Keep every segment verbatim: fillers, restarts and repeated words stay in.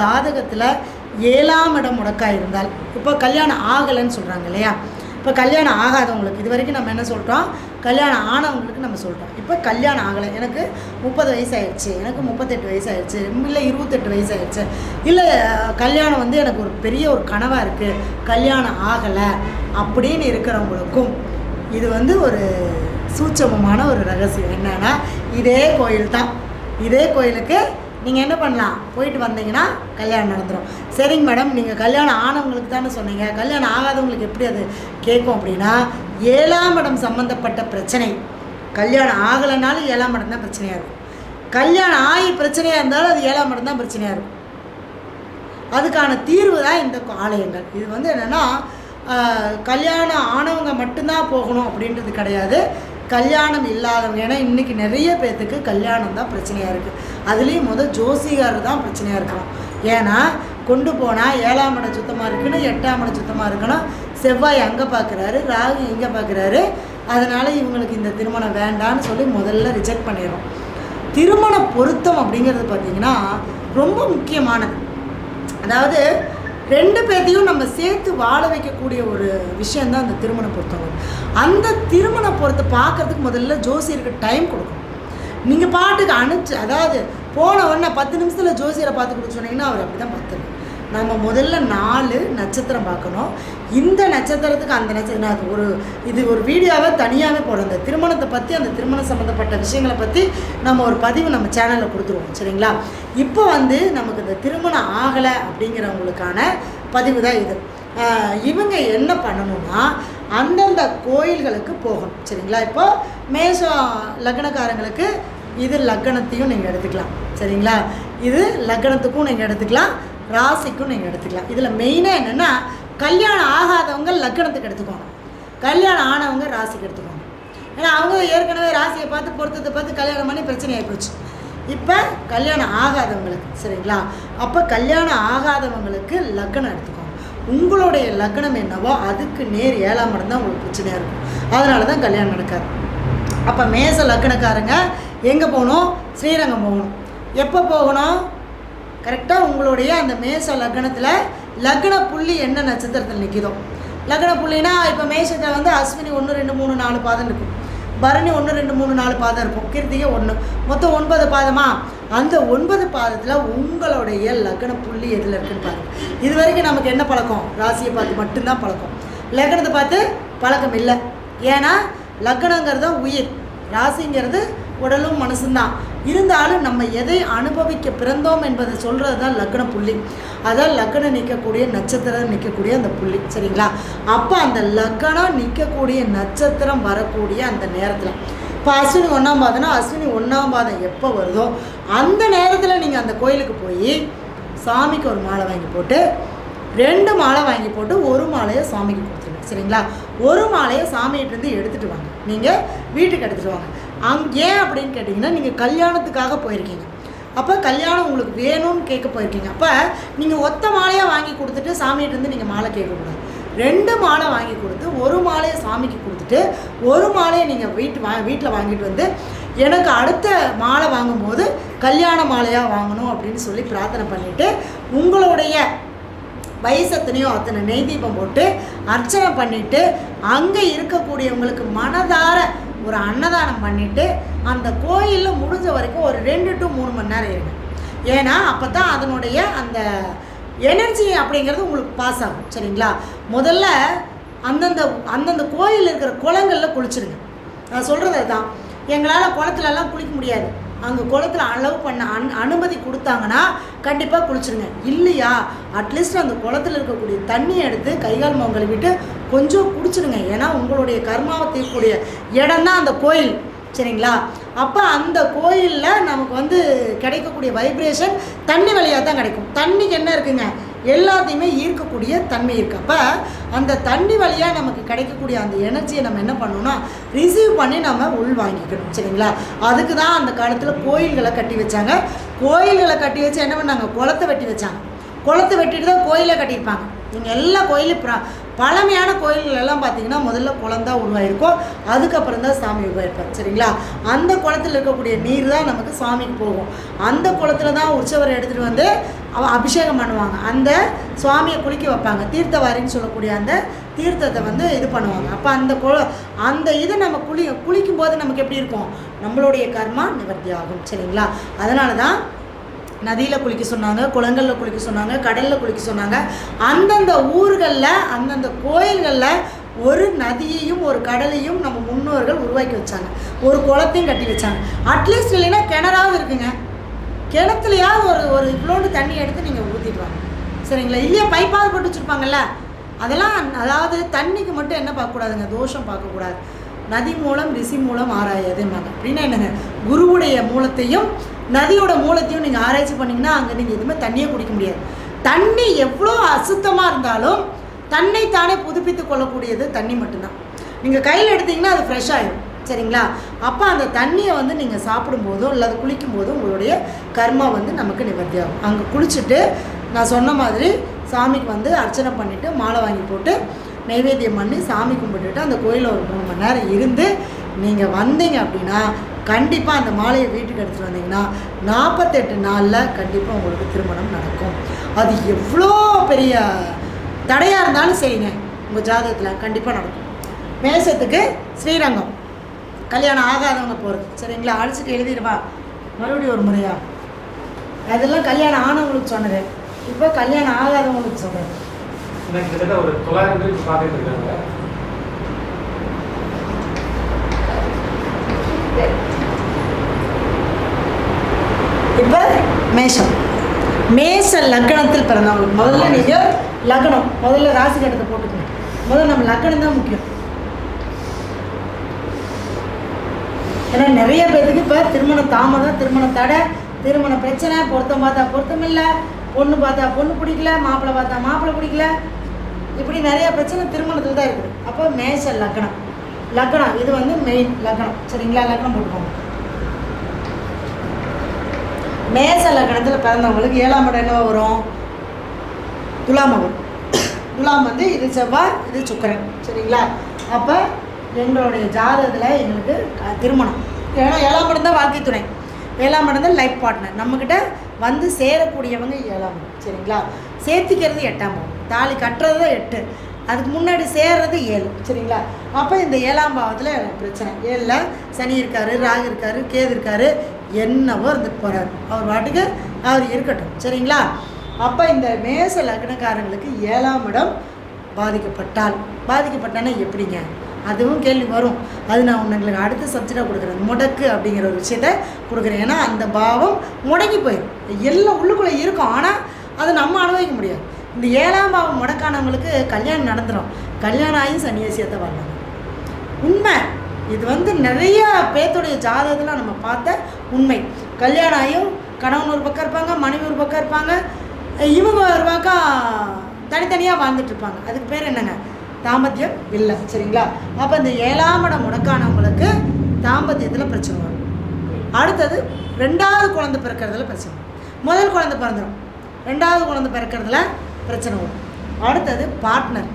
ஜாதகத்தில் ஏழாம் இடம் முடக்காக இருந்தால், இப்போ கல்யாணம் ஆகலைன்னு சொல்கிறாங்க இல்லையா, இப்போ கல்யாணம் ஆகாதவங்களுக்கு இது வரைக்கும் நம்ம என்ன சொல்கிறோம், கல்யாணம் ஆனவங்களுக்கு நம்ம சொல்கிறோம். இப்போ கல்யாணம் ஆகலை, எனக்கு முப்பது வயசு ஆயிடுச்சு, எனக்கு முப்பத்தெட்டு வயசு ஆயிடுச்சு, இல்லை இருபத்தெட்டு வயசு ஆயிடுச்சு, இல்லை கல்யாணம் வந்து எனக்கு ஒரு பெரிய ஒரு கனவாக இருக்குது, கல்யாணம் ஆகலை அப்படின்னு இருக்கிறவங்களுக்கும் இது வந்து ஒரு சூட்சமமான ஒரு ரகசியம். என்னென்னா இதே கோயில் தான், இதே கோயிலுக்கு நீங்கள் என்ன பண்ணலாம், போயிட்டு வந்தீங்கன்னா கல்யாணம் நடந்துடும். சரிங்க மேடம், நீங்கள் கல்யாணம் ஆனவங்களுக்கு தானே சொன்னீங்க, கல்யாணம் ஆகாதவங்களுக்கு எப்படி அது கேட்கும் அப்படின்னா, ஏழாம் இடம் சம்மந்தப்பட்ட பிரச்சனை கல்யாணம் ஆகலைனாலும் ஏழாம் இடம் தான் பிரச்சனையாக இருக்கும். கல்யாணம் ஆகி பிரச்சனையாக இருந்தாலும் அது ஏழாம் இடம் தான் பிரச்சனையாக இருக்கும். அதுக்கான தீர்வு தான் இந்த ஆலயங்கள். இது வந்து என்னென்னா கல்யாணம் ஆனவங்க மட்டும்தான் போகணும் அப்படின்றது கிடையாது, கல்யாணம் இல்லாதவங்க. ஏன்னா இன்றைக்கி நிறைய பேர்த்துக்கு கல்யாணம் தான் பிரச்சனையாக இருக்குது. அதுலேயும் முதல் ஜோசிகார் தான் பிரச்சனையாக இருக்கணும். ஏன்னா கொண்டு போனால் ஏழாம் இடம் சுத்தமாக இருக்கணும், எட்டாம் இடம் சுத்தமாக இருக்கணும், செவ்வாய் அங்கே பார்க்குறாரு, ராகு இங்கே பார்க்குறாரு, அதனால் இவங்களுக்கு இந்த திருமணம் வேண்டான்னு சொல்லி முதல்ல ரிஜெக்ட் பண்ணிடுறோம். திருமண பொருத்தம் அப்படிங்கிறது பார்த்திங்கன்னா ரொம்ப முக்கியமானது. அதாவது ரெண்டு பேர்த்தையும் நம்ம சேர்த்து வாழ வைக்கக்கூடிய ஒரு விஷயந்தான் அந்த திருமண பொருத்தம். அந்த திருமண பொருத்தை பார்க்குறதுக்கு முதல்ல ஜோசியருக்கு டைம் கொடுக்கணும். நீங்கள் பாட்டுக்கு அனுப்பிச்சு, அதாவது போன உடனே பத்து நிமிஷத்தில் ஜோசியரை பார்த்து கொடுக்க சொன்னீங்கன்னா அவர் அப்படி தான் பார்த்துருங்க. நம்ம முதல்ல நாலு நட்சத்திரம் பார்க்கணும். இந்த நட்சத்திரத்துக்கு அந்த நட்சத்திரம் அது ஒரு இது ஒரு வீடியோவை தனியாகவே போடும். அந்த திருமணத்தை பற்றி, அந்த திருமணம் சம்மந்தப்பட்ட விஷயங்களை பற்றி நம்ம ஒரு பதிவு நம்ம சேனலில் கொடுத்துருவோம். சரிங்களா? இப்போ வந்து நமக்கு இந்த திருமணம் ஆகலை அப்படிங்கிறவங்களுக்கான பதிவு தான் இது. இவங்க என்ன பண்ணணும்னா அந்தந்த கோயில்களுக்கு போகணும். சரிங்களா? இப்போ மேஷம் லக்னக்காரங்களுக்கு இது லக்னத்தையும் நீங்கள் எடுத்துக்கலாம். சரிங்களா? இது லக்னத்துக்கும் நீங்கள் எடுத்துக்கலாம், ராசிக்கும் நீங்கள் எடுத்துக்கலாம். இதில் மெயினாக என்னென்னா கல்யாணம் ஆகாதவங்க லக்னத்துக்கு எடுத்துக்கோங்க, கல்யாணம் ஆனவங்க ராசிக்கு எடுத்துக்கோங்க. ஏன்னா அவங்க ஏற்கனவே ராசியை பார்த்து பொருத்தத்தை பார்த்து கல்யாணம் பண்ணி பிரச்சனை ஆகிப்போச்சு. இப்போ கல்யாணம் ஆகாதவங்களுக்கு, சரிங்களா, அப்போ கல்யாணம் ஆகாதவங்களுக்கு லக்னம் எடுத்துக்கோங்க. உங்களுடைய லக்னம் என்னவோ அதுக்கு நேர் ஏழாம் இடம் தான் உங்களுக்கு பிரச்சனையாக இருக்கும். அதனால தான் கல்யாணம் நடக்காது. அப்போ மேச லக்னக்காரங்க எங்கே போகணும்? ஸ்ரீரங்கம் போகணும். எப்போ போகணும்? கரெக்டாக உங்களுடைய அந்த மேச லக்னத்தில் லக்ன புள்ளி என்ன நட்சத்திரத்தில் நிற்கிதோ, லக்ன புள்ளினா இப்போ மேஷத்தில் வந்து அஸ்வினி ஒன்று ரெண்டு மூணு நாலு பாதம் இருக்கும், பரணி ஒன்று ரெண்டு மூணு நாலு பாதம் இருக்கும், கிருத்திகை ஒன்று, மொத்தம் ஒன்பது பாதமா? அந்த ஒன்பது பாதத்தில் உங்களுடைய லக்ன புள்ளி எதில் இருக்குன்னு பாருங்கள். இது வரைக்கும் நமக்கு என்ன பழக்கம்? ராசியை பார்த்து மட்டும்தான் பழக்கம், லக்னத்தை பார்த்து பழக்கம் இல்லை. ஏன்னா லக்னங்கிறது உயிர், ராசிங்கிறது உடலும் மனசுந்தான். இருந்தாலும் நம்ம எதை அனுபவிக்க பிறந்தோம் என்பதை சொல்கிறது தான் லக்ன புள்ளி. அதான் லக்னம் நிற்கக்கூடிய நட்சத்திரம் நிற்கக்கூடிய அந்த புள்ளி. சரிங்களா? அப்போ அந்த லக்னம் நிற்கக்கூடிய நட்சத்திரம் வரக்கூடிய அந்த நேரத்தில் இப்போ அஸ்வினி ஒன்றாம் பாதம்னா அஸ்வினி ஒன்றாம் பாதம் எப்போ வருதோ அந்த நேரத்தில் நீங்கள் அந்த கோயிலுக்கு போய் சாமிக்கு ஒரு மாலை வாங்கி போட்டு, ரெண்டு மாலை வாங்கி போட்டு ஒரு மாலையை சாமிக்கு கொடுத்துருங்க. சரிங்களா? ஒரு மாலையை சாமிகிட்டேருந்து எடுத்துகிட்டு வாங்க, நீங்கள் வீட்டுக்கு எடுத்துகிட்டு வாங்க. அங் ஏன் அப்படின்னு கேட்டிங்கன்னா, நீங்கள் கல்யாணத்துக்காக போயிருக்கீங்க, அப்போ கல்யாணம் உங்களுக்கு வேணும்னு கேட்க போயிருக்கீங்க. அப்போ நீங்கள் ஒத்த மாலையாக வாங்கி கொடுத்துட்டு சாமிகிட்டேருந்து நீங்கள் மாலை கேட்கக்கூடாது. ரெண்டு மாலை வாங்கி கொடுத்து ஒரு மாலையை சாமிக்கு கொடுத்துட்டு ஒரு மாலையை நீங்கள் வீட்டு வா வீட்டில் வாங்கிட்டு வந்து எனக்கு அடுத்த மாலை வாங்கும்போது கல்யாண மாலையாக வாங்கணும் அப்படின்னு சொல்லி பிரார்த்தனை பண்ணிவிட்டு உங்களுடைய வயசு எத்தனையோ அத்தனை நெய் தீபம் போட்டு அர்ச்சனை பண்ணிவிட்டு அங்கே இருக்கக்கூடியவங்களுக்கு மனதார ஒரு அன்னதானம் பண்ணிவிட்டு அந்த கோயிலில் முடிஞ்ச வரைக்கும் ஒரு ரெண்டு டு மூணு மணி நேரம் இருங்க. ஏன்னா அப்போ தான் அதனுடைய அந்த எனர்ஜி அப்படிங்கிறது உங்களுக்கு பாஸ் ஆகும். சரிங்களா? முதல்ல அந்தந்த அந்தந்த கோயில் இருக்கிற குளங்களில் குளிச்சுருங்க. நான் சொல்கிறது தான், எங்களால் குளத்துலலாம் குளிக்க முடியாது, அங்கே குளத்தில் அளவு பண்ண அன் அனுமதி கொடுத்தாங்கன்னா கண்டிப்பாக குளிச்சுருங்க. இல்லையா அட்லீஸ்ட் அந்த குளத்தில் இருக்கக்கூடிய தண்ணியை எடுத்து கைகால் முகம் கழுவிட்டு கொஞ்சம் குடிச்சிடுங்க. ஏன்னா உங்களுடைய கர்மாவை தீர்க்கக்கூடிய இடம் தான் அந்த கோயில். சரிங்களா? அப்போ அந்த கோயிலில் நமக்கு வந்து கிடைக்கக்கூடிய வைப்ரேஷன் தண்ணி வழியாக தான் கிடைக்கும். தண்ணிக்கு என்ன இருக்குங்க? எல்லாத்தையுமே ஈர்க்கக்கூடிய தன்மை இருக்குது. அப்போ அந்த தண்ணி வழியாக நமக்கு கிடைக்கக்கூடிய அந்த எனர்ஜியை நம்ம என்ன பண்ணணும்னா ரிசீவ் பண்ணி நம்ம உள் வாங்கிக்கணும். சரிங்களா? அதுக்கு தான் அந்த காலத்தில் கோயில்களை கட்டி வச்சாங்க. கோயில்களை கட்டி வச்சு என்ன பண்ணாங்க? குளத்தை வெட்டி வச்சாங்க. குளத்தை வெட்டிட்டு தான் கோயிலை கட்டியிருப்பாங்க. நீங்கள் எல்லா கோயிலும் ப்ரா பழமையான கோயில்கள் எல்லாம் பார்த்திங்கன்னா முதல்ல குளம் தான் உருவாயிருக்கும், அதுக்கப்புறம் தான் சாமி உருவாயிருப்பார். சரிங்களா? அந்த குளத்தில் இருக்கக்கூடிய நீர் தான் நமக்கு சாமிக்கு போகும். அந்த குளத்தில் தான் உற்சவரை எடுத்துகிட்டு வந்து அவ அபிஷேகம் பண்ணுவாங்க, அந்த சுவாமியை குளிக்க வைப்பாங்க, தீர்த்தவாரின்னு சொல்லக்கூடிய அந்த தீர்த்தத்தை வந்து இது பண்ணுவாங்க. அப்போ அந்த குள அந்த இது நம்ம குளி குளிக்கும் போது நமக்கு எப்படி இருக்கும், நம்மளுடைய கர்மா நிவர்த்தி ஆகும். சரிங்களா? அதனால தான் நதியில் குளிக்க சொன்னாங்க, குளங்களில் குளிக்க சொன்னாங்க, கடலில் குளிக்க சொன்னாங்க. அந்தந்த ஊர்களில் அந்தந்த கோயில்களில் ஒரு நதியையும் ஒரு கடலையும் நம்ம முன்னோர்கள் உருவாக்கி வச்சாங்க, ஒரு குளத்தையும் கட்டி வச்சாங்க. அட்லீஸ்ட் இல்லைன்னா கிணறாவது இருக்குங்க, கிணத்துலையாவது ஒரு ஒரு இவ்வளோண்டு தண்ணி எடுத்து நீங்கள் ஊற்றிடுவாங்க. சரிங்களா? இல்லையா பைப்பாவது போட்டு வச்சுருப்பாங்கல்ல, அதெல்லாம் அதாவது தண்ணிக்கு மட்டும் என்ன பார்க்கக்கூடாதுங்க, தோஷம் பார்க்கக்கூடாது. நதி மூலம் ரிஷி மூலம் ஆராயதுமாங்க. அப்படின்னா என்னங்க, குருவுடைய மூலத்தையும் நதியோட மூலத்தையும் நீங்கள் ஆராய்ச்சி பண்ணிங்கன்னா அங்கே நீங்கள் எதுவுமே தண்ணியே குடிக்க முடியாது. தண்ணி எவ்வளோ அசுத்தமாக இருந்தாலும் தன்னை தானே புதுப்பித்து கொள்ளக்கூடியது தண்ணி மட்டும்தான். நீங்கள் கையில் எடுத்திங்கன்னா அது ஃப்ரெஷ் ஆகிடும். சரிங்களா? அப்போ அந்த தண்ணியை வந்து நீங்கள் சாப்பிடும்போதோ இல்லை குளிக்கும் போதும் உங்களுடைய கர்மா வந்து நமக்கு நிவர்த்தி ஆகும். அங்கே குளிச்சுட்டு நான் சொன்ன மாதிரி சாமிக்கு வந்து அர்ச்சனை பண்ணிவிட்டு மாலை வாங்கி போட்டு நைவேத்தியம் பண்ணி சாமி கும்பிட்டுட்டு அந்த கோயிலில் ஒரு மூணு மணி நேரம் இருந்து நீங்கள் வந்தீங்க அப்படின்னா கண்டிப்பாக அந்த மாலையை வீட்டுக்கு எடுத்துகிட்டு வந்தீங்கன்னா நாற்பத்தெட்டு நாளில் கண்டிப்பாக உங்களுக்கு திருமணம் நடக்கும். அது எவ்வளோ பெரிய தடையாக இருந்தாலும் சரிங்க, உங்கள் ஜாதகத்தில் கண்டிப்பாக நடக்கும். மேசத்துக்கு ஸ்ரீரங்கம் கல்யாணம் ஆகாதவங்க போகிறது. சரிங்களா? அழைச்சிட்டு எழுதிடுவா மறுபடியும் ஒரு முறையா, அதெல்லாம் கல்யாணம் ஆனவங்களுக்கு சொன்னது, இப்போ கல்யாணம் ஆகாதவங்களுக்கு சொல்கிறது. ஒரு தொள்ளாயிரம் பேருக்கு பார்த்துட்டு இருக்காங்க. இப்போ மேஷம் மேஷ லக்னத்தில் பிறந்தவங்களுக்கு முதல்ல நீங்கள் லக்னம் முதல்ல ராசி கட்டத்தை போட்டுக்கணும். முதல்ல நம்ம லக்னம் தான் முக்கியம். ஏன்னா நிறைய பேருக்கு இப்போ திருமண தாமதம், திருமண தடை, திருமண பிரச்சனை, பொருத்தம் பார்த்தா பொருத்தம் இல்லை, பொண்ணு பார்த்தா பொண்ணு பிடிக்கல, மாப்பிள்ளை பார்த்தா மாப்பிள்ளை பிடிக்கல, இப்படி நிறைய பிரச்சனை திருமணத்தில் தான் இருக்குது. அப்போ மேஷ லக்னம் லக்னம் இது வந்து மெயின் லக்னம். சரிங்களா? லக்னம் போட்டுக்கோங்க. மேச லக்னத்தில் பிறந்தவங்களுக்கு ஏழாம் இடம் என்ன வரும், துலாம் வரும். துலாம் வந்து இது செவ்வாய், இது சுக்கிரன். சரிங்களா? அப்போ எங்களுடைய ஜாதகத்தில் எங்களுக்கு திருமணம், ஏன்னா ஏழாம் இடம் தான் வாழ்க்கை துணை, ஏழாம் இடம் தான் லைஃப் பார்ட்னர், நம்மக்கிட்ட வந்து சேரக்கூடியவங்க ஏழாம் இடம். சரிங்களா? சேர்த்திக்கிறது எட்டாம் இடம், தாலி கட்டுறது தான் எட்டு, அதுக்கு முன்னாடி சேர்றது ஏழு. சரிங்களா? அப்போ இந்த ஏழாம் பாவத்தில் பிரச்சனை. ஏழில் சனி இருக்கார், ராகு இருக்கார், கேது இருக்கார், என்னவோ இருந்துட்டு போகிறார், அவர் பாட்டுக்கு அவர் இருக்கட்டும். சரிங்களா? அப்போ இந்த மேச லக்னக்காரங்களுக்கு ஏழாம் இடம் பாதிக்கப்பட்டால், பாதிக்கப்பட்டானா எப்படிங்க, அதுவும் கேள்வி வரும். அது நான் உங்களுக்கு அடுத்த சப்ஜெக்டாக கொடுக்குறேன், முடக்கு அப்படிங்கிற ஒரு விஷயத்த கொடுக்குறேன். ஏன்னா அந்த பாவம் முடங்கி போயிடும், எல்லாம் உள்ளுக்குள்ளே இருக்கும், ஆனால் அதை நம்ம அனுபவிக்க முடியாது. இந்த ஏழாம் பாவம் முடக்கானவங்களுக்கு கல்யாணம் நடந்துடும், கல்யாணம் ஆகி சன்னியாசியத்தை வரலாம். உண்மை இது வந்து நிறைய பேர்த்துடைய ஜாதகத்தில் நம்ம பார்த்த உண்மை. கல்யாணம் ஆகியும் கணவன் ஒரு பக்கம் இருப்பாங்க, மனைவி ஒரு பக்கம் இருப்பாங்க, இவங்க ஒரு பக்கம் தனித்தனியாக வாழ்ந்துட்டுருப்பாங்க. அதுக்கு பேர் என்னங்க, தாம்பத்தியம் இல்லை. சரிங்களா? அப்போ இந்த ஏழாம் இடம் முடக்கானவங்களுக்கு தாம்பத்தியத்தில் பிரச்சனை வரும். அடுத்தது ரெண்டாவது குழந்தை பிறக்கிறதுல பிரச்சனை, முதல் குழந்தை பிறந்துடும், ரெண்டாவது குழந்தை பிறக்கிறதுல பிரச்சனை வரும். அடுத்தது பார்ட்னர்,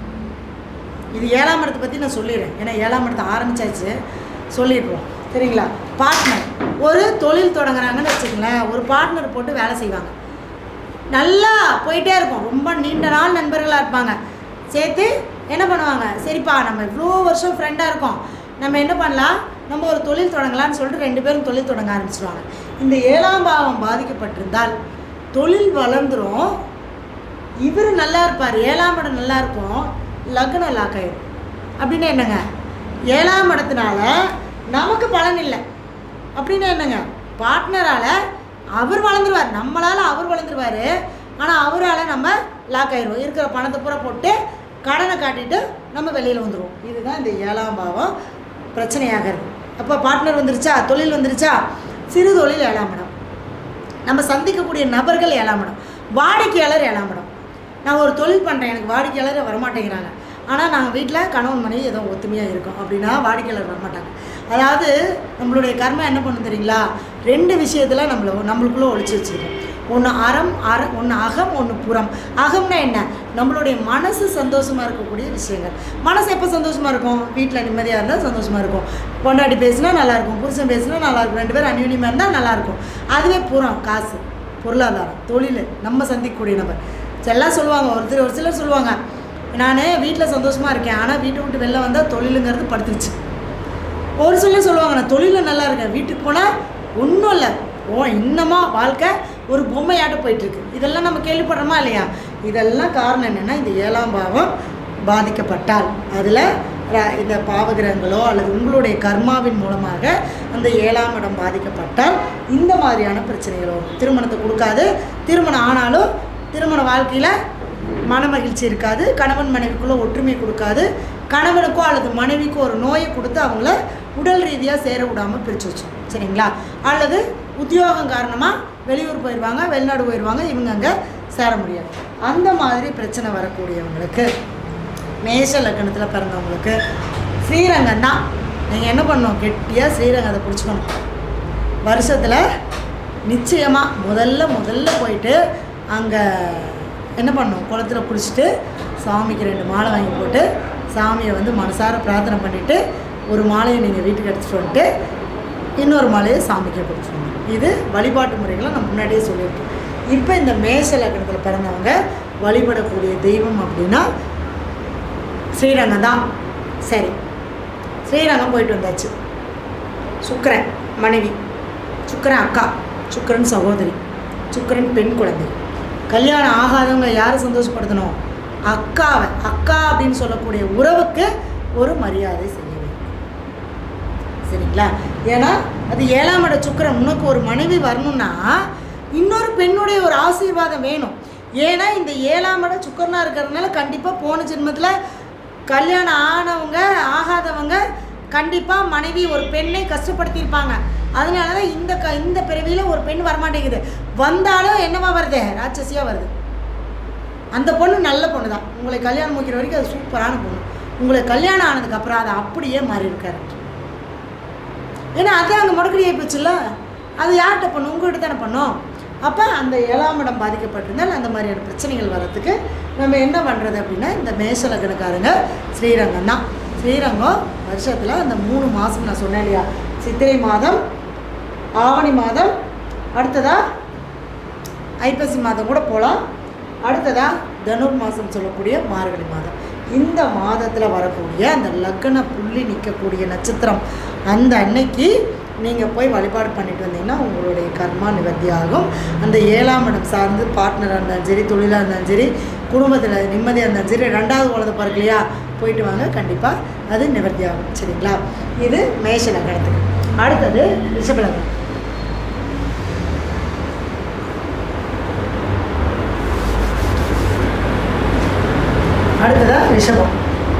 இது ஏழாம் இடத்தை பற்றி நான் சொல்லிடுறேன், ஏன்னா ஏழாம் இடத்தை ஆரம்பித்தாச்சு சொல்லிடுவோம். சரிங்களா? பார்ட்னர், ஒரு தொழில் தொடங்குறாங்கன்னு வச்சுக்கங்களேன், ஒரு பார்ட்னர் போட்டு வேலை செய்வாங்க, நல்லா போயிட்டே இருக்கும், ரொம்ப நீண்ட நாள் நண்பர்களாக இருப்பாங்க. சேர்த்து என்ன பண்ணுவாங்க, சரிப்பா நம்ம இவ்வளோ வருஷம் ஃப்ரெண்டாக இருக்கோம், நம்ம என்ன பண்ணலாம், நம்ம ஒரு தொழில் தொடங்கலான்னு சொல்லிட்டு ரெண்டு பேரும் தொழில் தொடங்க ஆரம்பிச்சிடுவாங்க. இந்த ஏழாம் பாவம் பாதிக்கப்பட்டிருந்தால் தொழில் வளர்ந்துடும், இவர் நல்லா இருப்பார், ஏழாம் இடம் நல்லா இருக்கும், லக்னம் லாக் ஆகிடும். அப்படின்னா என்னங்க, ஏழாம் இடத்தினால நமக்கு பலன் இல்லை. அப்படின்னா என்னங்க, பார்ட்னரால் அவர் வளர்ந்துருவார், நம்மளால் அவர் வளர்ந்துருவார், ஆனால் அவரால் நம்ம லாக் ஆகிடுவோம், இருக்கிற பணத்தை பூரா போட்டு கடனை காட்டிட்டு நம்ம வெளியில் வந்துடுவோம். இதுதான் இந்த ஏழாம் பாவம் பிரச்சனையாகிறது. அப்போ பார்ட்னர் வந்துருச்சா, தொழில் வந்துருச்சா, சிறு தொழில் ஏழாம் இடம், நம்ம சந்திக்கக்கூடிய நபர்கள் ஏழாம் இடம், வாடிக்கையாளர் ஏழாம் இடம். நான் ஒரு தொழில் பண்ணுறேன், எனக்கு வாடிக்கையாளர் வரமாட்டேங்கிறாங்க, ஆனால் நாங்கள் வீட்டில் கணவன் மனைவி ஏதோ ஒத்துமையாக இருக்கோம் அப்படின்னா வாடிக்கையாளர் வரமாட்டாங்க. அதாவது நம்மளுடைய கர்மா என்ன பண்ணு தெரியுங்களா, ரெண்டு விஷயத்தில் நம்மளை நம்மளுக்குள்ளே ஒழிச்சு வச்சுருக்கோம். ஒன்று அறம் அற ஒன்று அகம் ஒன்று புறம். அகம்னா என்ன? நம்மளுடைய மனசு சந்தோஷமாக இருக்கக்கூடிய விஷயங்கள். மனசு எப்போ சந்தோஷமாக இருக்கும்? வீட்டில் நிம்மதியாக இருந்தால் சந்தோஷமாக இருக்கும். பொண்டாட்டி பேசினா நல்லாயிருக்கும், புருஷன் பேசினா நல்லாயிருக்கும், ரெண்டு பேரும் அந்யோன்யமாக இருந்தால் நல்லாயிருக்கும். அதுவே புறம், காசு, பொருளாதாரம், தொழில், நம்ம சந்திக்கக்கூடிய நபர். எல்லாம் சொல்லுவாங்க, ஒருத்தர் ஒரு சிலர் சொல்லுவாங்க, நான் வீட்டில் சந்தோஷமாக இருக்கேன், ஆனால் வீட்டை விட்டு வெளில வந்தால் தொழிலுங்கிறது படுத்துருச்சு. ஒரு சிலர் சொல்லுவாங்க, நான் தொழிலில் நல்லா இருக்கேன், வீட்டுக்கு போனால் ஒன்றும் இல்லை, ஓ இன்னமும் வாழ்க்கை ஒரு பொம்மையாட்ட போயிட்டுருக்கு. இதெல்லாம் நம்ம கேள்விப்படுறோமா இல்லையா? இதெல்லாம் காரணம் என்னென்னா, இந்த ஏழாம் பாவம் பாதிக்கப்பட்டால், அதில் இந்த பாவகிரகங்களோ அல்லது உங்களுடைய கர்மாவின் மூலமாக அந்த ஏழாம் இடம் பாதிக்கப்பட்டால் இந்த மாதிரியான பிரச்சனைகள் வரும். திருமணத்தை கொடுக்காது, திருமணம் ஆனாலும் திருமண வாழ்க்கையில் மன மகிழ்ச்சி இருக்காது, கணவன் மனைவிக்குள்ளே ஒற்றுமை கொடுக்காது, கணவனுக்கோ அல்லது மனைவிக்கோ ஒரு நோயை கொடுத்து அவங்கள உடல் ரீதியாக சேர விடாமல் பிரித்து வச்சோம். சரிங்களா? அல்லது உத்தியோகம் காரணமாக வெளியூர் போயிடுவாங்க, வெளிநாடு போயிடுவாங்க, இவங்க அங்கே சேர முடியாது. அந்த மாதிரி பிரச்சனை வரக்கூடியவங்களுக்கு, மேஷ லக்னத்தில் பிறந்தவங்களுக்கு ஸ்ரீரங்கம் தான். நீங்கள் என்ன பண்ணணும்? கெட்டியாக ஸ்ரீரங்கத்தை பிடிச்சிக்கணும். வருஷத்தில் நிச்சயமாக முதல்ல முதல்ல போயிட்டு அங்கே என்ன பண்ணணும்? குளத்தில் குளிச்சுட்டு சாமிக்கு ரெண்டு மாலை வாங்கி போட்டு சாமியை வந்து மனசார பிரார்த்தனை பண்ணிவிட்டு ஒரு மாலையை நீங்கள் வீட்டுக்கு எடுத்துகிட்டு வந்துட்டு இன்னொரு மாலையை சாமிக்கு கொடுத்துருவோம். இது வழிபாட்டு முறைகளை நம்ம முன்னாடியே சொல்லியிருக்கோம். இப்போ இந்த மேஷ லக்னத்தில் பிறந்தவங்க வழிபடக்கூடிய தெய்வம் அப்படின்னா ஸ்ரீரங்கம் தான். சரி, ஸ்ரீரங்கம் போயிட்டு வந்தாச்சு. சுக்கிரன் மனைவி, சுக்கிரன் அக்கா, சுக்கிரன் சகோதரி, சுக்கிரன் பெண் குழந்தை. கல்யாணம் ஆகாதவங்க யாரை சந்தோஷப்படுத்தணும்? அக்காவை. அக்கா அப்படின்னு சொல்லக்கூடிய உறவுக்கு ஒரு மரியாதை செய்ய வேண்டும். சரிங்களா? ஏன்னா அது ஏழாம் இட சுக்கிரன். உனக்கு ஒரு மனைவி வரணும்னா இன்னொரு பெண்ணுடைய ஒரு ஆசீர்வாதம் வேணும். ஏன்னா இந்த ஏழாம் இட சுக்கிரனாக இருக்கிறதுனால கண்டிப்பாக போன ஜென்மத்தில் கல்யாணம் ஆனவங்க ஆகாதவங்க கண்டிப்பாக மனைவி ஒரு பெண்ணை கஷ்டப்படுத்தியிருப்பாங்க. அதனால தான் இந்த க இந்த பிறவியில் ஒரு பெண் வரமாட்டேங்குது. வந்தாலும் என்னவா வருது? ராட்சசியாக வருது. அந்த பொண்ணு நல்ல பொண்ணு தான், உங்களை கல்யாணம் முடிக்கிற வரைக்கும் அது சூப்பரான பொண்ணு. உங்களை கல்யாணம் ஆனதுக்கப்புறம் அதை அப்படியே மாறி இருக்காரு. ஏன்னா அது அங்கே முடக்கடி ஆகிப்போச்சுல்ல. அது யார்கிட்ட பண்ணும்? உங்கள்கிட்ட தானே பண்ணோம். அப்போ அந்த ஏழாம் இடம் பாதிக்கப்பட்டிருந்தால் அந்த மாதிரியான பிரச்சனைகள் வர்றதுக்கு நம்ம என்ன பண்ணுறது அப்படின்னா, இந்த மேஷ லக்னக்காரங்க ஸ்ரீரங்கம் தான். ஸ்ரீரங்கம் வருஷத்தில் அந்த மூணு மாதம் நான் சொன்னேன் இல்லையா? சித்திரை மாதம், ஆவணி மாதம், அடுத்ததாக ஐப்பசி மாதம் கூட போகலாம், அடுத்ததாக தனுர் மாதம் சொல்லக்கூடிய மார்கழி மாதம். இந்த மாதத்தில் வரக்கூடிய அந்த லக்ன புள்ளி நிற்கக்கூடிய நட்சத்திரம் அந்த அன்னைக்கு நீங்கள் போய் வழிபாடு பண்ணிட்டு வந்தீங்கன்னா உங்களுடைய கர்மா நிவர்த்தி ஆகும். அந்த ஏழாம் இடம் சார்ந்து பார்ட்னராக இருந்தாலும் சரி, தொழிலாக இருந்தாலும் சரி, குடும்பத்தில் நிம்மதியாக இருந்தாலும் சரி, ரெண்டாவது குழந்தை பிறகு இல்லையா, போயிட்டு வாங்க, கண்டிப்பாக அது நிவர்த்தி ஆகும். சரிங்களா? இது மேஷ லக்னத்துக்கு. அடுத்தது ரிஷப லக்னம். அடுத்ததாக ரிஷபம்.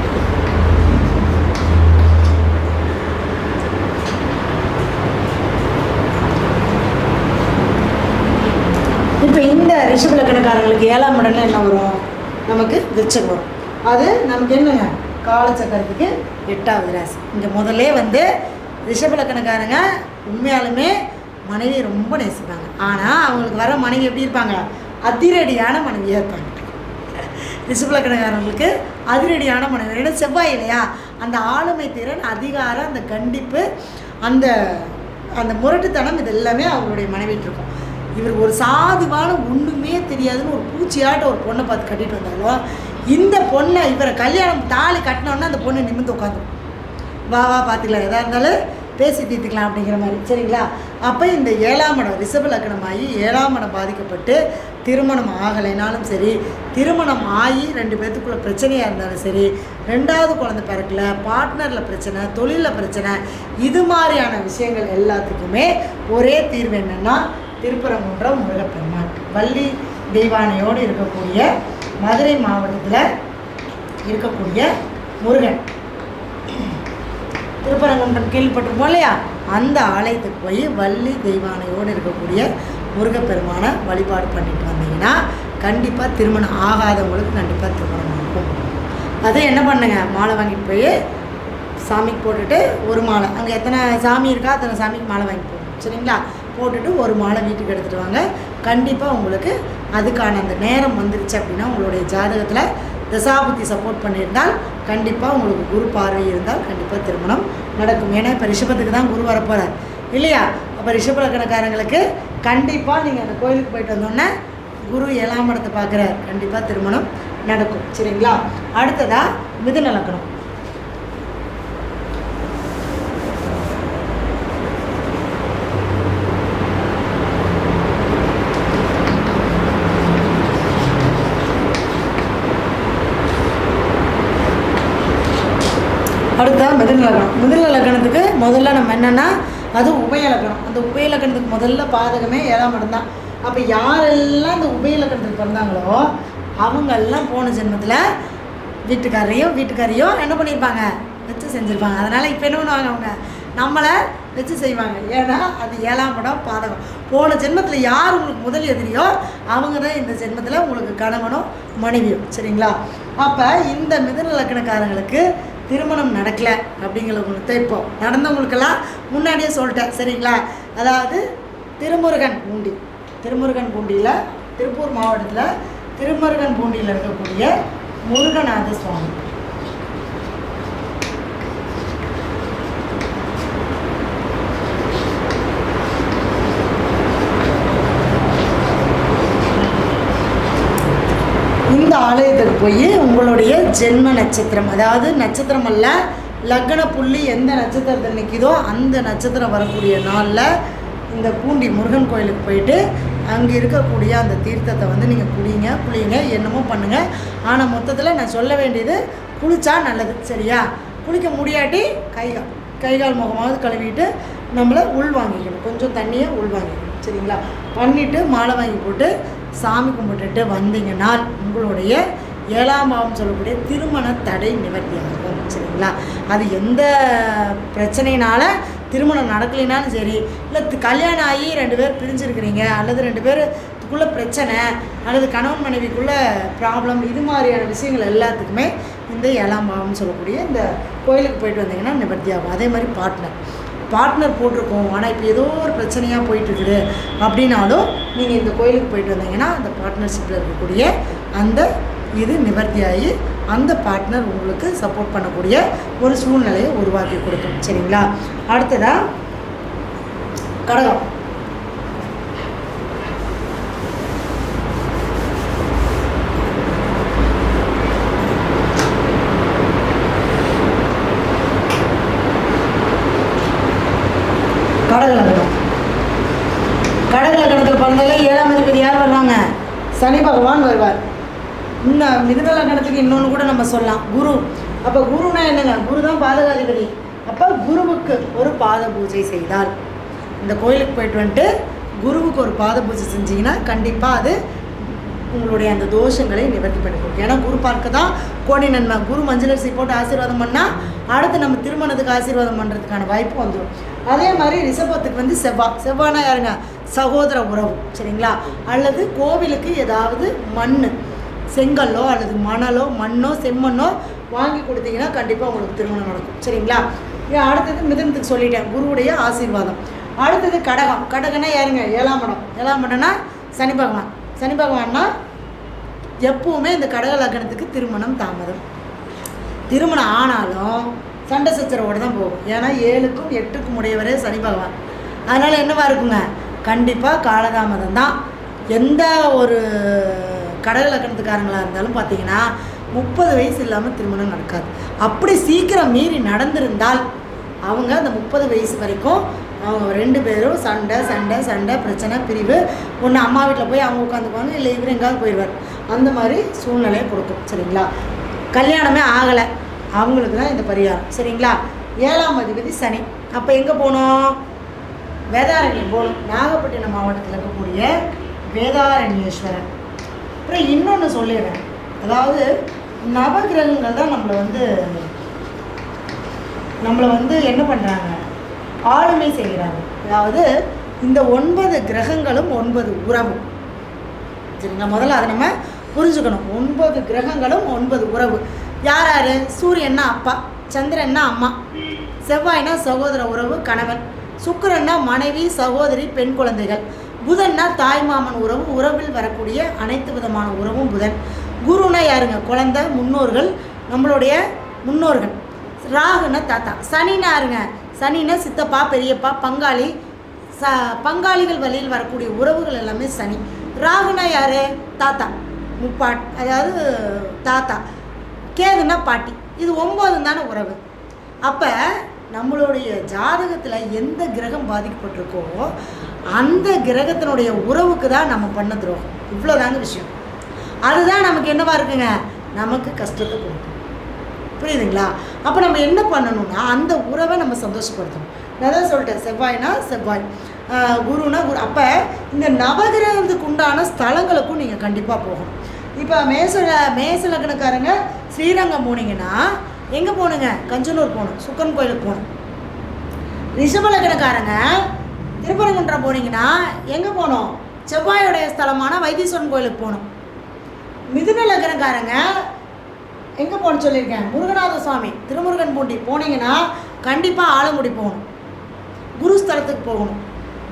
இப்போ இந்த ரிஷப லக்னக்காரங்களுக்கு ஏழாம் இடம்ல என்ன வரும்? நமக்கு விருச்சகம் வரும். அது நமக்கு என்னங்க? காலச்சக்கரத்துக்கு எட்டாவது ராசி. இங்கே முதல்ல வந்து ரிஷப லக்னக்காரங்க உண்மையாலுமே மனைவி ரொம்ப நேசிப்பாங்க. ஆனால் அவங்களுக்கு வர மனைவி எப்படி இருப்பாங்க? அதிரடியான மனைவியாக இருப்பாங்க. ரிஷப லக்னக்காரங்களுக்கு அதிரடியான மனைவி. ஏன்னா செவ்வாய் இல்லையா? அந்த ஆளுமை திறன், அதிகாரம், அந்த கண்டிப்பு, அந்த அந்த முரட்டுத்தனம், இது எல்லாமே அவங்களுடைய மனைவிட்டு இருக்கும். இவர் ஒரு சாதுவான ஒன்றுமே தெரியாதுன்னு ஒரு பூச்சியாட்ட ஒரு பொண்ணை பார்த்து கட்டிட்டு வந்தாலும் இந்த பொண்ணை இவரை கல்யாணம் தாலி கட்டினோன்னா அந்த பொண்ணை நிமிர்ந்து உட்காந்துரும். வா வா பார்த்துக்கலாம், எதாக இருந்தாலும் பேசி தீர்த்துக்கலாம் அப்படிங்கிற மாதிரி. சரிங்களா? அப்போ இந்த ஏழாம் இடம் ரிஷப லக்னமாகி ஏழாம் இடம் பாதிக்கப்பட்டு திருமணம் ஆகலைனாலும் சரி, திருமணம் ஆகி ரெண்டு பேர்த்துக்குள்ள பிரச்சனையாக இருந்தாலும் சரி, ரெண்டாவது குழந்தை பிறக்கல, பார்ட்னரில் பிரச்சனை, தொழிலில் பிரச்சனை, இது மாதிரியான விஷயங்கள் எல்லாத்துக்குமே ஒரே தீர்வு என்னென்னா திருப்பரங்குன்றம் முருகப்பெருமான் வள்ளி தெய்வானையோடு இருக்கக்கூடிய மதுரை மாவட்டத்தில் இருக்கக்கூடிய முருகன் திருப்பரங்குன்றம் கேள்விப்பட்டிருப்போம் இல்லையா? அந்த ஆலயத்துக்கு போய் வள்ளி தெய்வானையோடு இருக்கக்கூடிய முருகப்பெருமானை வழிபாடு பண்ணிட்டு வந்தீங்கன்னா கண்டிப்பாக திருமணம் ஆகாதவங்களுக்கு கண்டிப்பாக திருமணம் ஆகும். அதை என்ன பண்ணுங்க? மாலை வாங்கிட்டு போய் சாமிக்கு போட்டுட்டு ஒரு மாலை, அங்கே எத்தனை சாமி இருக்கா அத்தனை சாமிக்கு மாலை வாங்கி போகணும். சரிங்களா? போட்டுட்டு ஒரு மாலை வீட்டுக்கு எடுத்துகிட்டு வாங்க. கண்டிப்பாக உங்களுக்கு அதுக்கான அந்த நேரம் வந்துருச்சு அப்படின்னா உங்களுடைய ஜாதகத்தில் தசாபுத்தி சப்போர்ட் பண்ணியிருந்தால் கண்டிப்பாக உங்களுக்கு குரு பார்வை இருந்தால் கண்டிப்பாக திருமணம் நடக்கும். ஏன்னா இப்போ ரிஷபத்துக்கு தான் குரு வரப்போகிறார் இல்லையா? அப்போ ரிஷப லக்னக்காரங்களுக்கு கண்டிப்பாக நீங்கள் அந்த கோயிலுக்கு போயிட்டு வந்தோடனே குரு ஏழாம் இடத்தை பார்க்குறார், கண்டிப்பாக திருமணம் நடக்கும். சரிங்களா? அடுத்ததாக மிதுன லக்னம். அடுத்த மிதுன லக்னம். மிதுன லக்னத்துக்கு முதல்ல நம்ம என்னென்னா அது உபய லக்னம். அந்த உபய லக்னத்துக்கு முதல்ல பாதகமே ஏழாம் இடம் தான். அப்போ யாரெல்லாம் அந்த உபய லக்னத்துக்கு பிறந்தாங்களோ அவங்கெல்லாம் போன ஜென்மத்தில் வீட்டுக்காரையோ வீட்டுக்காரையோ என்ன பண்ணியிருப்பாங்க, வச்சு செஞ்சுருப்பாங்க. அதனால் இப்போ என்ன பண்ணுவாங்க, அவங்க நம்மளை வச்சு செய்வாங்க. ஏன்னா அது ஏழாம் இடம் பாதகம். போன ஜென்மத்தில் யார் உங்களுக்கு முதல் எதிரியோ அவங்க தான் இந்த ஜென்மத்தில் உங்களுக்கு கணவனோ மனைவியோ. சரிங்களா? அப்போ இந்த மிதுன லக்னக்காரங்களுக்கு திருமணம் நடக்கலை அப்படிங்கிறவங்களுக்கு இப்போ நடந்தவங்களுக்கெல்லாம் முன்னாடியே சொல்லிட்டேன். சரிங்களா? அதாவது திருமுருகன் பூண்டி, திருமுருகன் பூண்டியில் திருப்பூர் மாவட்டத்தில் திருமுருகன் பூண்டியில் இருக்கக்கூடிய முருகநாத சுவாமி, இந்த ஆலயத்துக்கு போய் உங்களுடைய ஜென்ம நட்சத்திரம், அதாவது நட்சத்திரம் அல்ல லக்ன புள்ளி எந்த நட்சத்திரத்தில் நிற்கிதோ அந்த நட்சத்திரம் வரக்கூடிய நாளில் இந்த பூண்டி முருகன் கோயிலுக்கு போயிட்டு அங்கே இருக்கக்கூடிய அந்த தீர்த்தத்தை வந்து நீங்கள் குடிங்க குளிங்க என்னமோ பண்ணுங்கள். ஆனால் மொத்தத்தில் நான் சொல்ல வேண்டியது குளித்தா நல்லது. சரியா? குளிக்க முடியாட்டி கைகால் கைகால் முகமாவது கழுவிட்டு நம்மளை உள் வாங்கிக்கணும், கொஞ்சம் தண்ணியை உள் வாங்கிக்கணும். சரிங்களா? பண்ணிவிட்டு மாலை வாங்கி போட்டு சாமி கும்பிட்டுட்டு வந்தீங்கன்னா உங்களுடைய ஏழாம் பாவம் சொல்லக்கூடிய திருமண தடை நிவர்த்தியாகும். சரிங்களா? அது எந்த பிரச்சனையினால திருமணம் நடக்கலைனாலும் சரி, இல்லை கல்யாணம் ஆகி ரெண்டு பேர் பிரிஞ்சுருக்கிறீங்க, அல்லது ரெண்டு பேருக்குள்ளே பிரச்சனை, அல்லது கணவன் மனைவிக்குள்ளே ப்ராப்ளம், இது மாதிரியான விஷயங்கள் எல்லாத்துக்குமே இந்த ஏழாம் பாவம்னு சொல்லக்கூடிய இந்த கோயிலுக்கு போயிட்டு வந்தீங்கன்னா நிவர்த்தியாகும். அதே மாதிரி பார்ட்னர் பார்ட்னர் போட்டிருக்கோம், ஆனால் இப்போ ஏதோ ஒரு பிரச்சனையாக போயிட்டுருக்குது அப்படின்னாலும் நீங்கள் இந்த கோயிலுக்கு போயிட்டு வந்தீங்கன்னா அந்த பார்ட்னர்ஷிப்பில் இருக்கக்கூடிய அந்த இது நிவர்த்தியாகி அந்த பார்ட்னர் உங்களுக்கு சப்போர்ட் பண்ணக்கூடிய ஒரு சூழ்நிலையை உருவாக்கி கொடுக்கும். சரிங்களா? அடுத்ததாக கடகம். கடக லக்னம். கடக லக்னத்தில் பிறந்தாலே ஏழாம் அதிபதி யார் வருவாங்க? சனி பகவான் வருவார். இன்னும் மிதுன லக்னத்துக்கு இன்னொன்று கூட நம்ம சொல்லலாம், குரு. அப்போ குருனா என்னங்க? குரு தான் பாதகாதிபதி. அப்போ குருவுக்கு ஒரு பாத பூஜை செய்தால், இந்த கோயிலுக்கு போயிட்டு வந்துட்டு குருவுக்கு ஒரு பாத பூஜை செஞ்சிங்கன்னா கண்டிப்பாக அது உங்களுடைய அந்த தோஷங்களை நிவர்த்தி பண்ணி கொடுக்கும். ஏன்னா குரு பார்க்க தான் கோடி நன்மை. குரு மஞ்சள் அரிசி போட்டு ஆசீர்வாதம் பண்ணால் அடுத்து நம்ம திருமணத்துக்கு ஆசீர்வாதம் பண்ணுறதுக்கான வாய்ப்பு வந்துடும். அதே மாதிரி ரிஷபத்துக்கு வந்து செவ்வாய். செவ்வாய்னா யாருங்க? சகோதர உறவு. சரிங்களா? அல்லது கோவிலுக்கு ஏதாவது மண், செங்கல்லோ அல்லது மணலோ மண்ணோ செம்மண்ணோ வாங்கி கொடுத்தீங்கன்னா கண்டிப்பாக உங்களுக்கு திருமணம் நடக்கும். சரிங்களா? அடுத்தது மிதுனத்துக்கு சொல்லிட்டேன், குருவுடைய ஆசீர்வாதம். அடுத்தது கடகம். கடகம்னா யாருங்க? ஏழாம் இடம். ஏழாம் இடம்னா சனி பகவான். சனி பகவான்னா எப்பவுமே இந்த கடக லக்னத்துக்கு திருமணம் தாமதம். திருமணம் ஆனாலும் சண்டை சச்சரவோடு தான் போகும். ஏன்னா ஏழுக்கும் எட்டுக்கும் உடையவரே சனி பகவான். அதனால் என்னவா இருக்குங்க? கண்டிப்பாக காலதாமதம் தான். எந்த ஒரு கடக லக்னத்துக்காரங்களாக இருந்தாலும் பார்த்தீங்கன்னா முப்பது வயசு இல்லாமல் திருமணம் நடக்காது. அப்படி சீக்கிரம் மீறி நடந்திருந்தால் அவங்க அந்த முப்பது வயசு வரைக்கும் அவங்க ரெண்டு பேரும் சண்டை சண்டை சண்டை பிரச்சனை பிரிவு. ஒன்று அம்மா வீட்டில் போய் அவங்க உட்காந்துக்குவாங்க, இல்லை இவர் எங்காவது போயிடுவார். அந்த மாதிரி சூழ்நிலையை கொடுக்கும். சரிங்களா? கல்யாணமே ஆகலை அவங்களுக்கு தான் இந்த பரிகாரம். சரிங்களா? ஏழாம் அதிபதி சனி. அப்போ எங்கே போகணும்? வேதாரண்யம் போகணும். நாகப்பட்டினம் மாவட்டத்தில் இருக்கக்கூடிய வேதாரண்யேஸ்வரன். அப்புறம் இன்னொன்று சொல்லிடுறேன், அதாவது நவகிரகங்கள் தான் நம்மளை வந்து நம்மளை வந்து என்ன பண்ணுறாங்க? ஆளுமை செய்கிறாங்க. அதாவது இந்த ஒன்பது கிரகங்களும் ஒன்பது உறவு. சரிங்களா? முதல்ல அதை நம்ம புரிஞ்சுக்கணும். ஒன்பது கிரகங்களும் ஒன்பது உறவு. யார் யார்? சூரியன்னா அப்பா, சந்திரன்னா அம்மா, செவ்வாய்னா சகோதர உறவு கணவன், சுக்கிரன்னா மனைவி சகோதரி பெண் குழந்தைகள், புதன்னா தாய்மாமன் உறவு, உறவில் வரக்கூடிய அனைத்து விதமான உறவும் புதன். குருனா யாருங்க? குழந்தை, முன்னோர்கள், நம்மளுடைய முன்னோர்கள். ராகுனா தாத்தா. சனினா யாருங்க? சனினா சித்தப்பா, பெரியப்பா, பங்காளி, ச பங்காளிகள் வழியில் வரக்கூடிய உறவுகள் எல்லாமே சனி. ராகுனா யார்? தாத்தா, முப்பாட், அதாவது தாத்தா. கேதுனா பாட்டி. இது ஒம்பது தானே உறவு. அப்போ நம்மளுடைய ஜாதகத்தில் எந்த கிரகம் பாதிக்கப்பட்டிருக்கோ அந்த கிரகத்தினுடைய உறவுக்கு தான் நம்ம பண்ண துரோகம். இவ்வளோதாங்க விஷயம். அதுதான் நமக்கு என்னவா இருக்குங்க? நமக்கு கஷ்டத்தை கொடுக்கும். புரியுதுங்களா? அப்போ நம்ம என்ன பண்ணணும்னா அந்த உறவை நம்ம சந்தோஷப்படுத்தணும். நான் தான் சொல்லிட்டேன், செவ்வாய்னா செவ்வாய், குருனா குரு. அப்போ இந்த நவகிரகத்துக்கு உண்டான ஸ்தலங்களுக்கும் நீங்கள் கண்டிப்பாக போகணும். இப்போ மேச மேச லக்னக்காரங்க ஸ்ரீரங்கம் போனீங்கன்னா எங்கே போகணுங்க? கஞ்சனூர் போகணும், சுக்கரன் கோயிலுக்கு போகணும். ரிஷப லக்னக்காரங்க திருப்பரங்குன்றம் போனீங்கன்னா எங்கே போகணும்? செவ்வாயோடைய ஸ்தலமான வைத்தீஸ்வரன் கோயிலுக்கு போகணும். மிதுன லக்னக்காரங்க எங்கே போகணும்னு சொல்லியிருக்கேன்? முருகநாத சுவாமி திருமுருகன் பூண்டி போனீங்கன்னா கண்டிப்பாக ஆலங்குடி போகணும், குரு ஸ்தலத்துக்கு போகணும்.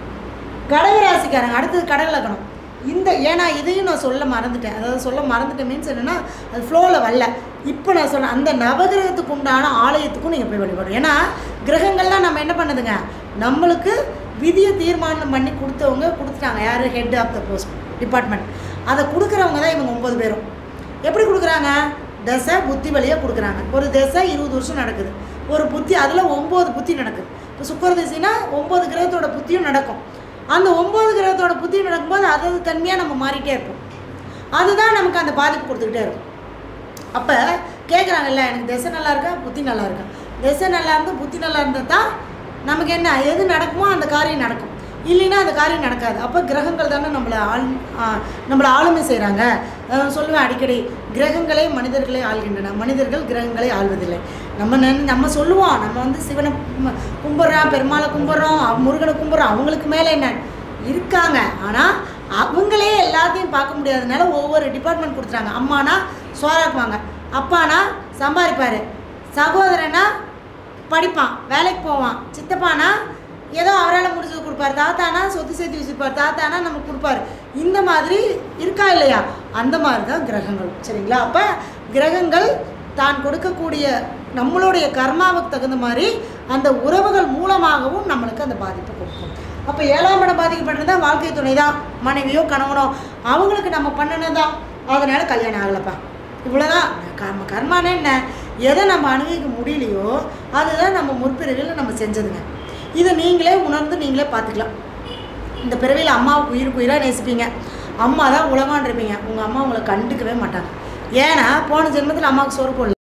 கடகராசிக்காரங்க அடுத்தது கடக லக்னம். இந்த ஏன்னா இதையும் நான் சொல்ல மறந்துட்டேன், அதாவது சொல்ல மறந்துட்டேன் மீன்ஸ் என்னென்னா அது ஃப்ளோவில் வரல. இப்போ நான் சொன்னேன் அந்த நவகிரகத்துக்கு உண்டான ஆலயத்துக்கும் நீங்கள் போய் வழிபடணும். ஏன்னா கிரகங்கள்லாம் நம்ம என்ன பண்ணுதுங்க? நம்மளுக்கு விதியை தீர்மானம் பண்ணி கொடுத்தவங்க கொடுத்துட்டாங்க. யார்? Head of the post department. அதை கொடுக்குறவங்க தான் இவங்க ஒம்பது பேரும். எப்படி கொடுக்குறாங்க? தசை புத்தி வழியாக கொடுக்குறாங்க. ஒரு தசை இருபது வருஷம் நடக்குது, ஒரு புத்தி அதில் ஒம்பது புத்தி நடக்குது. இப்போ சுக்கர திசைனா ஒம்பது கிரகத்தோட புத்தியும் நடக்கும். அந்த ஒம்பது கிரகத்தோட புத்தியும் நடக்கும்போது அதாவது தன்மையாக நம்ம மாறிட்டே இருப்போம். அதுதான் நமக்கு அந்த பாதிப்பு கொடுத்துக்கிட்டே இருக்கும். அப்போ கேட்குறாங்கல்ல, எனக்கு திசை நல்லா இருக்கா, புத்தி நல்லா இருக்கா? திசை நல்லா இருந்தால் புத்தி நல்லா இருந்தால் தான் நமக்கு என்ன எது நடக்குமோ அந்த காரியம் நடக்கும், இல்லைன்னா அந்த காரியம் நடக்காது. அப்போ கிரகங்கள் தானே நம்மளை ஆள் நம்மளை ஆளுமை செய்கிறாங்க. சொல்லுவேன் அடிக்கடி, கிரகங்களே மனிதர்களை ஆள்கின்றன, மனிதர்கள் கிரகங்களை ஆள்வதில்லை. நம்ம நன் நம்ம சொல்லுவோம் நம்ம வந்து சிவனை கும்பிட்றோம், பெருமாளை கும்பிட்றோம், முருகனை கும்பிட்றோம், அவங்களுக்கு மேலே என்ன இருக்காங்க. ஆனால் அவங்களே எல்லாத்தையும் பார்க்க முடியாதனால ஒவ்வொரு டிபார்ட்மெண்ட் கொடுத்துறாங்க. அம்மானா சோறாக்குவாங்க, அப்பானா சம்பாதிப்பார், சகோதரனா படிப்பான் வேலைக்கு போவான், சித்தப்பானா ஏதோ அவரால் முடிஞ்சது கொடுப்பார், தாத்தானா சொத்து சேர்த்து வச்சுருப்பார், தாத்தானா நமக்கு கொடுப்பார். இந்த மாதிரி இருக்கா இல்லையா? அந்த மாதிரி தான் கிரகங்கள். சரிங்களா? அப்போ கிரகங்கள் தான் கொடுக்கக்கூடிய நம்மளுடைய கர்மாவுக்கு தகுந்த மாதிரி அந்த உறவுகள் மூலமாகவும் நம்மளுக்கு அந்த பாதிப்பை கொடுக்கும். அப்போ ஏழாம் இடம் பாதிக்கப்படுறது தான் வாழ்க்கை துணை தான், மனைவியோ கணவனோ, அவங்களுக்கு நம்ம பண்ணினதான். அதனால் கல்யாணம் ஆகலைப்பா, இவ்வளோதான். கர்ம கர்மானே என்ன? எதை நம்ம அனுபவிக்க முடியலையோ அதுதான் நம்ம முற்பிறவியில் நம்ம செஞ்சதுங்க. இதை நீங்களே உணர்ந்து நீங்களே பார்த்துக்கலாம். இந்த பிறவியில் அம்மாவுக்கு உயிருக்கு உயிராக நேசிப்பீங்க, அம்மா தான் உலகான் இருப்பீங்க. உங்கள் அம்மா உங்களை கண்டுக்கவே மாட்டாங்க. ஏன்னா போன ஜென்மத்தில் அம்மாவுக்கு சோறு போடல.